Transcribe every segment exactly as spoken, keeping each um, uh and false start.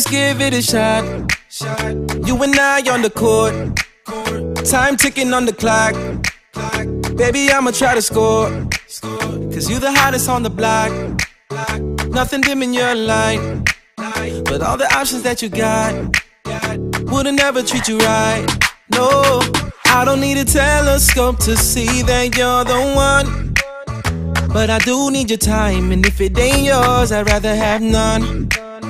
let's give it a shot. You and I on the court, time ticking on the clock. Baby, I'ma try to score, cause you the hottest on the block. Nothing dim in your light, but all the options that you got wouldn't ever treat you right. No, I don't need a telescope to see that you're the one, but I do need your time, and if it ain't yours, I'd rather have none.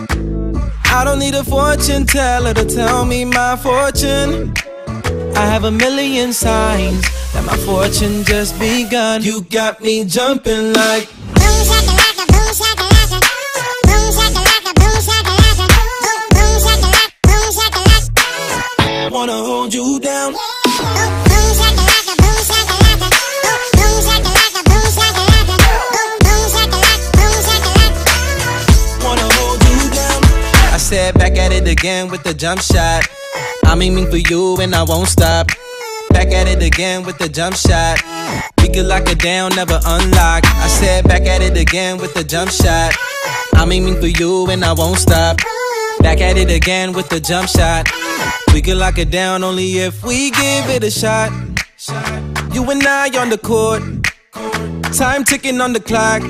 I don't need a fortune teller to tell me my fortune. I have a million signs that my fortune just begun. You got me jumping like boom shakalaka, boom shakalaka, boom shakalaka, boom shakalaka, boom shakalaka, boom shakalaka. Wanna hold you down. Boom shakalaka, boom shakalaka, boom shakalaka, boom shakalaka, boom shakalaka, boom shakalaka. Wanna hold you down. I said back at it again with the jump shot. I'm aiming for you and I won't stop. Back at it again with the jump shot. We could lock it down, never unlock. I said back at it again with the jump shot. I'm aiming for you and I won't stop. Back at it again with the jump shot. We could lock it down only if we give it a shot. You and I on the court, time ticking on the clock.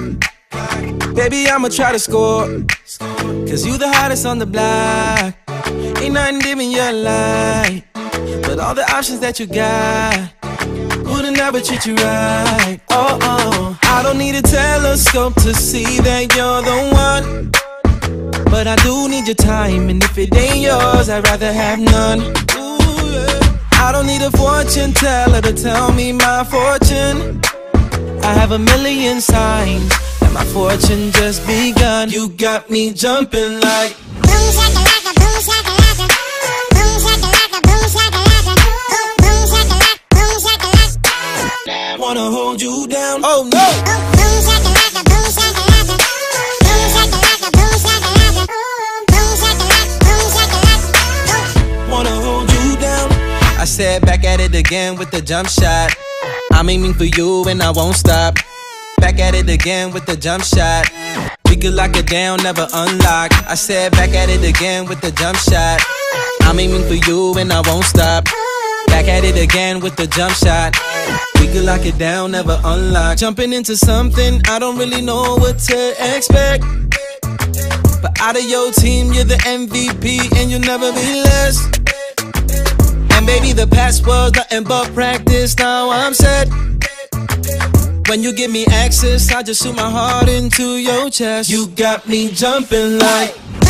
Baby, I'ma try to score, cause you the hottest on the block. Ain't nothing dim in your light, but all the options that you got wouldn't ever treat you right. Oh, oh, I don't need a telescope to see that you're the one, but I do need your time, and if it ain't yours, I'd rather have none. Ooh, yeah. I don't need a fortune teller to tell me my fortune. I have a million signs that my fortune just begun. You got me jumping like boom shakalaka, boom shakalaka, boom shakalaka, boom shakalaka, boom shakalaka, boom shakalaka. wanna hold you down. Oh no! Boom shakalaka, boom shakalaka, boom shakalaka, boom shakalaka, boom shakalaka, boom shakalaka. Wanna hold you down. I said back at it again with the jump shot. I'm aiming for you and I won't stop. Back at it again with the jump shot. We could lock it down, never unlock. I said back at it again with the jump shot. I'm aiming for you and I won't stop. Back at it again with the jump shot. We could lock it down, never unlock. Jumping into something, I don't really know what to expect. But out of your team, you're the M V P and you'll never be less. And baby, the past was nothing but practice, now I'm set. When you give me access, I just shoot my heart into your chest. You got me jumping like